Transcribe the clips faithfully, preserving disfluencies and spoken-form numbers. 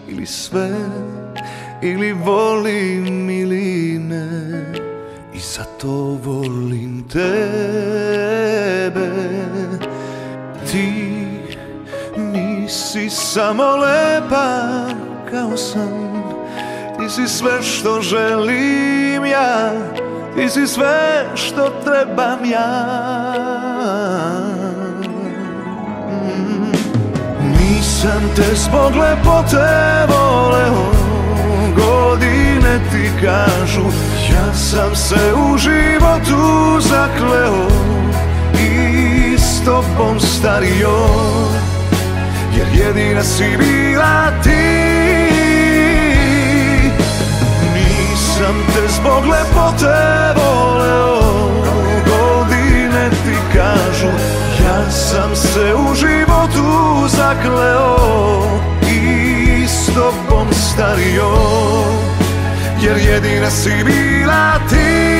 ili sve, ili volim ili ne, i zato volim tebe. Ti nisi samo lepa kao san, ti si sve što želim ja, ti si sve što trebam ja. Nisam te zbog lepote voleo, godine ti kažu, ja sam se u životu zakleo i s tobom stario, jer jedina si bila ti. Nisam te zbog lepote voleo, godine ti kažu, ja sam se u životu zakleo i s tobom stario, jer jedina si bila ti.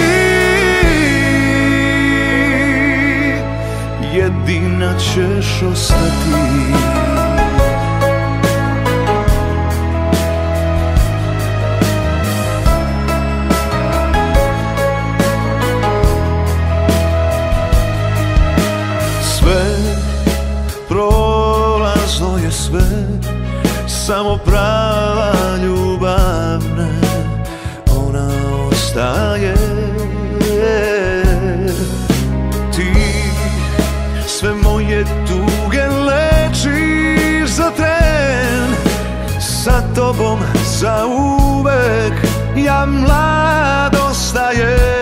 Jedina ćeš ostati. Prolazno je sve, samo prava ljubav ne, ona ostaje. Ti sve moje tuge lečiš za tren, sa tobom zauvek ja mlad ostajem.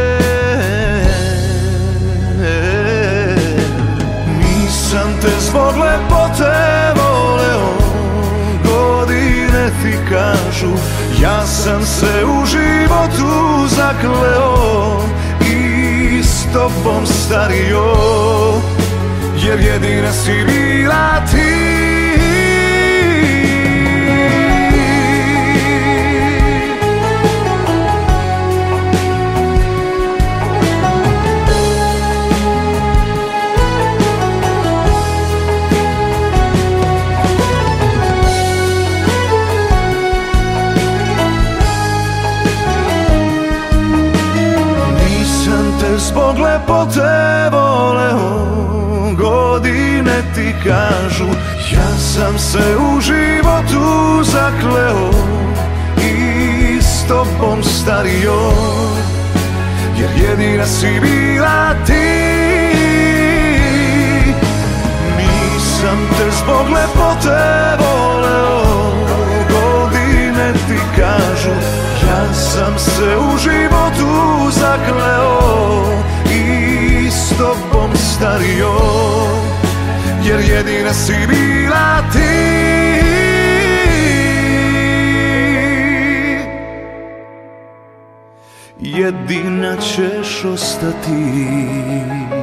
Nisam te zbog lepote voleo, godine ti kažu, ja sam se u životu zakleo i s tobom stario, jer jedina si bila ti. Zbog lepote voleo, godine ti kažu, ja sam se u životu zakleo i s tobom stario, jer jedina si bila ti. Nisam te zbog lepote voleo, godine ti kažu, ja sam se u životu zakleo i s tobom stario, jer jedina si bila ti. Jedina ćeš ostati.